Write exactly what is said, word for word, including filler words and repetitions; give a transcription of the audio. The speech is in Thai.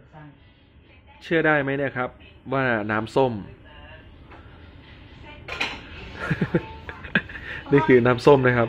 เชื่อได้ไหมเนี่ยครับ ว่าน้ำส้ม นี่คือน้ำส้มนะครับ